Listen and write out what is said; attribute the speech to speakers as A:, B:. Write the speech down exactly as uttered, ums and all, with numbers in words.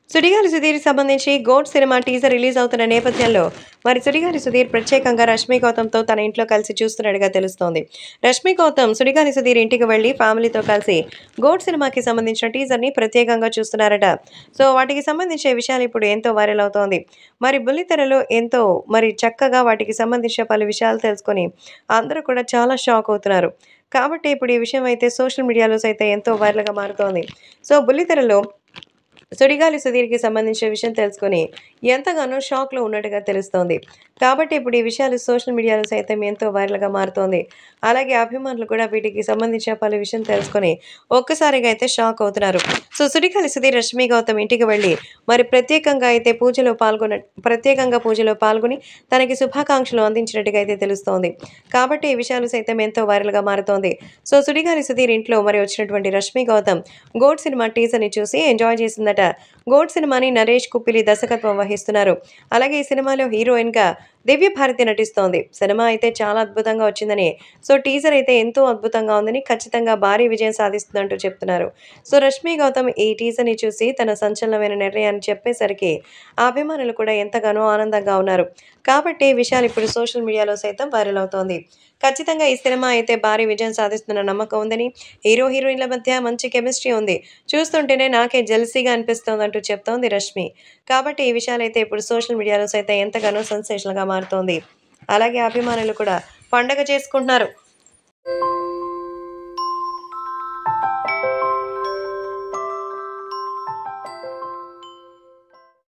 A: సుడిగాలి సుధీర్‌కి సంబంధించి 'goat' cinema teaser release అవుతున్న నేపథ్యంలో మరి సుడిగాలి సుధీర్ ప్రత్యేకంగా రష్మి గౌతమ్‌తో తన ఇంట్లో కలిసి చూస్తున్నట్టుగా తెలుస్తోంది. రష్మి గౌతమ్ సుడిగాలి సుధీర్ ఇంటికి వెళ్లి ఫ్యామిలీతో కలిసి 'గోట్' సినిమాకి సంబంధించిన టీజర్‌ని ప్రత్యేకంగా చూస్తున్నారట. సో వాటికి సంబంధించిన విషయాలు ఇప్పుడు ఎంతో వైరల్ అవుతోంది. మరి బుల్లితెరలో ఎంతో మరి చక్కగా వాటికి సంబంధించిన పలు విషయాలు తెలుసుకొని అందరూ కూడా చాలా షాక్ అవుతున్నారు. కాబట్టి ఇప్పుడు ఈ విషయం అయితే సోషల్ మీడియాలో సైతం ఎంతో వైరల్‌గా మారుతోంది. సో బుల్లితెరలో సుడిగాలి సుధీర్‌కి సంబంధించిన విషయం తెలుసుకొని ఎంతగానో షాక్‌లో ఉన్నట్టుగా తెలుస్తోంది. కాబట్టి ఇప్పుడు ఈ విషయాలు సోషల్ మీడియాలో సైతం ఎంతో వైరల్‌గా మారుతోంది. అలాగే అభిమానులు కూడా వీటికి సంబంధించిన పలు విషయం తెలుసుకొని ఒక్కసారిగా అయితే షాక్ అవుతున్నారు. సో సుడిగాలి సుధీర్, రష్మి గౌతమ్ ఇంటికి వెళ్లి మరి ప్రత్యేకంగా అయితే పూజలో పాల్గొన ప్రత్యేకంగా పూజలో పాల్గొని తనకి శుభాకాంక్షలు అందించినట్టుగా అయితే తెలుస్తోంది. కాబట్టి ఈ విషయాలు సైతం ఎంతో వైరల్‌గా మారుతోంది. సో సుడిగాలి సుధీర్ ఇంట్లో మరి వచ్చినటువంటి రష్మి గౌతమ్ 'గోట్' సినిమా టీజర్‌ని చూసి ఎంజాయ్ చేసిందట. 'గోట్' సినిమాని నరేష్ కుప్పిలి దర్శకత్వం వహిస్తున్నారు. అలాగే ఈ సినిమాలో హీరోయిన్‌గా దివ్య భారతి నటిస్తోంది. సినిమా అయితే చాలా అద్భుతంగా వచ్చిందని, సో టీజర్ అయితే ఎంతో అద్భుతంగా ఉందని, ఖచ్చితంగా భారీ విజయం సాధిస్తుందంటూ చెప్తున్నారు. సో రష్మి గౌతమ్ ఈ టీజర్‌ని చూసి తన సంచలనమైన నిర్ణయాన్ని చెప్పేసరికి ఆ అభిమానులు కూడా ఎంతగానో ఆనందంగా ఉన్నారు. కాబట్టి ఈ విషయాలు ఇప్పుడు సోషల్ మీడియాలో సైతం వైరల్ అవుతోంది. ఖచ్చితంగా ఈ సినిమా అయితే భారీ విజయం సాధిస్తుందన్న నమ్మకం ఉందని, హీరో హీరోయిన్ల మధ్య మంచి కెమిస్ట్రీ ఉంది. చూస్తుంటేనే నాకే జెలసీగా అనిపిస్తోందంటూ చెప్తోంది రష్మి. కాబట్టి ఈ విషయాలైతే ఇప్పుడు సోషల్ మీడియాలో సైతం ఎంతగానో సెన్సేషనల్‌గా మారుతోంది. అలాగే అభిమానులు కూడా పండగ చేసుకుంటున్నారు.